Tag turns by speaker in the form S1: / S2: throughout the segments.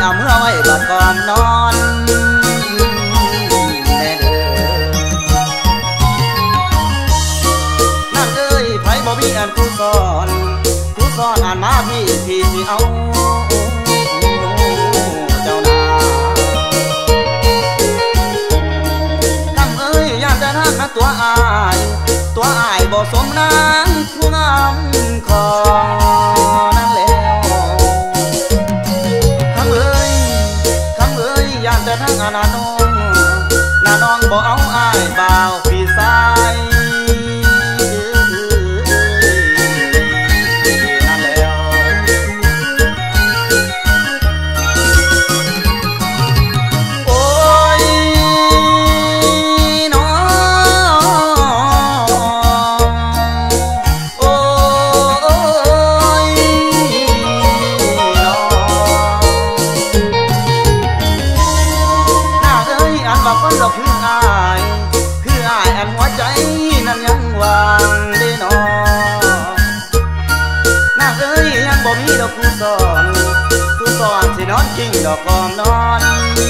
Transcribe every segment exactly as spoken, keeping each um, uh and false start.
S1: เอาเมื่อไว้บัดก่อนนอนแน่เด้อนั่นเอ้ยไผบ่มีอันผู้สอนผู้สอนอ่านมาพี่พี่สิเอาเจ้านาคำเอ้ยอยากจะทักนะตัวอายตัวอายบ่สมนางผู้งามขอนั่นแล้วคำเอ้ยคำเอ้ยอยากจะทักอานาน้องนาน้องบ่เอาอายบ่าวพี่สายนั่นแล้วโอ้ยน้องโอ้ยน้องน่าเอ้ยอันว่าคนเราคืออายคืออายอันหัวใจนั้นยังว่างเด้น้องน่าเอ้ยยังบ่มีดอกผู้สอนผู้สอนสินอนกิ้งดอกกองนอน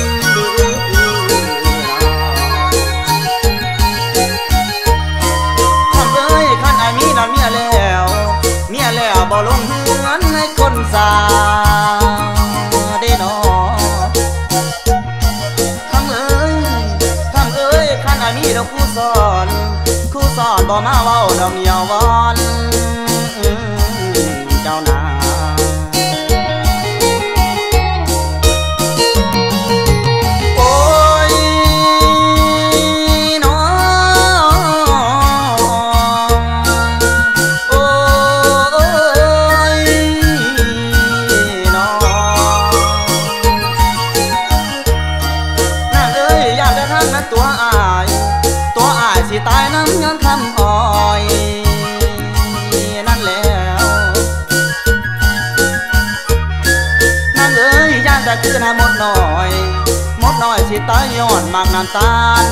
S1: คำเอ้ยคันอายมีนอนเมียแล้วเมียแล้วบ่ลงเหือนให้คนสาเด้น้องคำเอ้ยคำเอ้ยคันอายมีดอกผู้สอนผู้สอนบ่มาเว้าดอกเหนียววอนเจ้านาโอ้ยน้องโอ้ยน้องนั่นเอ้ยอยากจะทำนั้นตัวอายตัวอายสิตายน้ำย้อนคำอ้อยนั่นแล้วนั่นเอ้ยย่านแต่คือหน้าหมดหน่อยหมดหน่อยสิตายย้อนมากน้ำตาล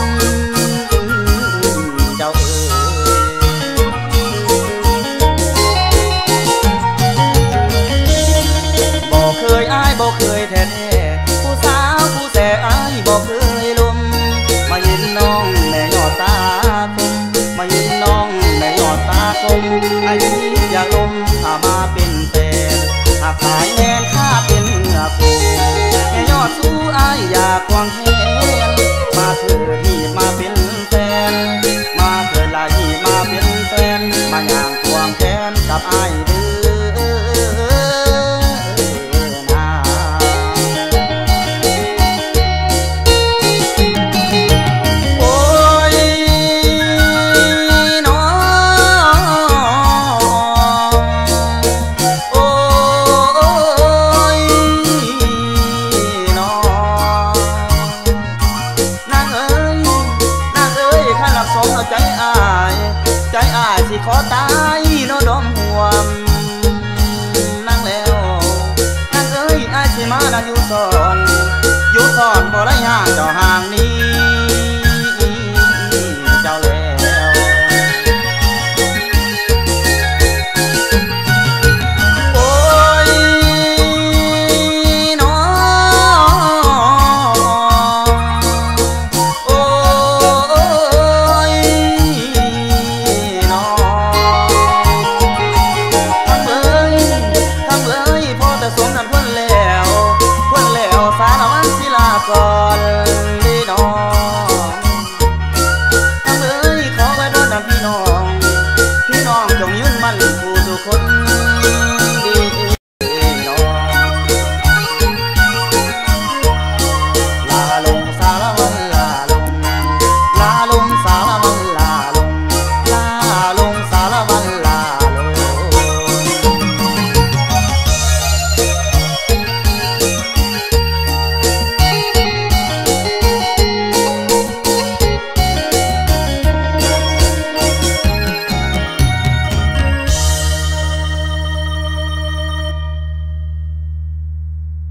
S1: เจ้าเอ้ยบ่เคยอายบ่เคยแท้ๆผู้สาวผู้แสอายบ่เคยลมมายินน้องแม่ยอดตาคมมายินน้องแม่ยอดตาคมอายอยากลมถ้ามาเป็นแฟนหากสายแมนข้าเป็นเนื้อคู่แม่ยอดสู้อายอยากควงแขนมาเถิดหีบมาเป็นแฟนมาเถิดลาหีบมาเป็นแฟนมาอย่างควงแขนกับอายเด้อนาโอ้ยน้องโอ้ยน้องนางเอ้ยนางเอ้ยข้าหลักสมเอาใจอายใจอายสิขอตายโนดมห่วมนางแล้วนางเอ้ยอายสิมานะอยู่สอนอยู่สอนบ่ได้ห่างเจ้าห่างนี้เจ้าแล้วโอ้ยน้องโอ้ยน้องคำเอ้ยคำเอ้ยพอแต่สมนั้นเพิ่นแล้วเพิ่นแล้วสารวันศิลาก่อนเด้น้องคำเอ้ยขอไว้พรนำพี่น้องพี่น้องจงยืนมั่นผู้ทุกคน